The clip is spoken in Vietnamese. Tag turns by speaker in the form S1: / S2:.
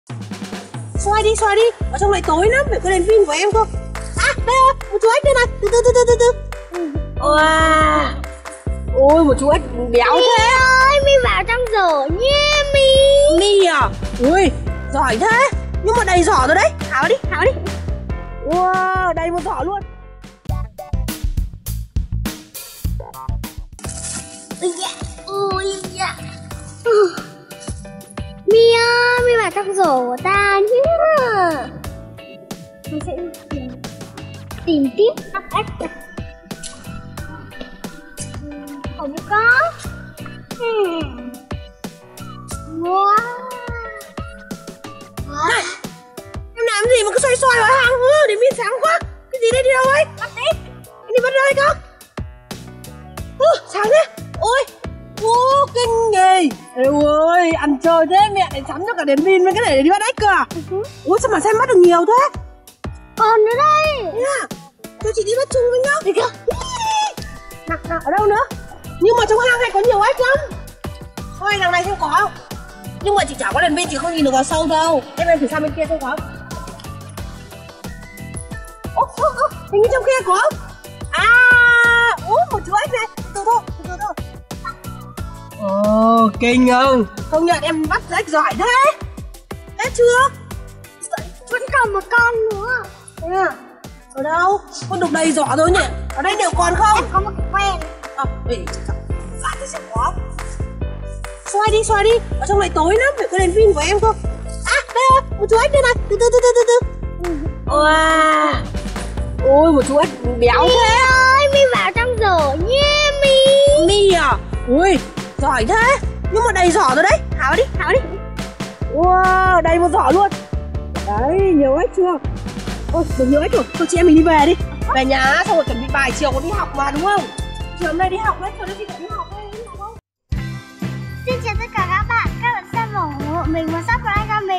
S1: Xoay đi, ở trong này tối lắm, phải có đèn pin của em cơ. À, đây rồi, một chú ếch đây này, từ. Wow. Ôi, một chú ếch béo thế.
S2: Ơi, Mi vào trong rổ nha Mi.
S1: Mi à? Ui, giỏi thế. Nhưng mà đầy giỏ rồi đấy. Háo đi. Wow, đầy một giỏ luôn.
S2: Mi ơi, Mi vào trong rổ của ta nhé. Mình sẽ tìm tiếp ốc ếch. Không có. Wow.
S1: Này, em làm gì mà cứ xoay vào hang? Để biết sáng quá. Cái gì đây, đi đâu ấy? Bắt tiếp. Anh đi bắt rơi cơ. Sáng thế. Ôi, kinh nhỉ. Ê ơi, ăn chơi thế, mẹ lại sắm cho cả đèn pin với cái này để đi bắt ếch cơ à? Ôi, sao mà xem bắt được nhiều thế?
S2: Còn nữa đây.
S1: Thế à? Cho chị đi bắt chung với nhá. Đi kìa. Nào, ở đâu nữa? Nhưng mà trong hang này có nhiều ếch lắm. Thôi, đằng này xem có không? Nhưng mà chị chả có đèn pin, chị không nhìn được vào sâu đâu. Em thử sang bên kia xem có. Hình như trong kia có. À, một chú ếch này. Từ thôi. Ồ, kinh không? Công nhận em bắt ếch giỏi thế. Hết chưa?
S2: Vẫn còn một con nữa.
S1: Thế à? Ở đâu? Con đục đầy giỏ rồi nhỉ? Ở đây đều còn không?
S2: Em có một cái quen.
S1: Để lại thì sẽ có. Xoay đi, ở trong này tối lắm, phải có đèn pin của em cơ. À, đây rồi, một chú ếch đây này, từ. Wow. Ôi, một chú ếch béo thế.
S2: Ơi, Mi vào trong rổ nha Mi.
S1: Mi à? Ui, giỏi thế. Nhưng mà đầy giỏ rồi đấy. Háo đi. Wow, đầy một giỏ luôn. Đấy, nhiều ếch chưa? Ôi, được nhiều ếch rồi. Thôi chị em mình đi về đi. Về nhà xong rồi chuẩn bị bài chiều còn đi học mà, đúng không? Chiều hôm nay đi học đấy, chiều nay chị phải đi học đấy,
S2: Xin chào tất cả các bạn xem ủng hộ mình và subscribe cho mình.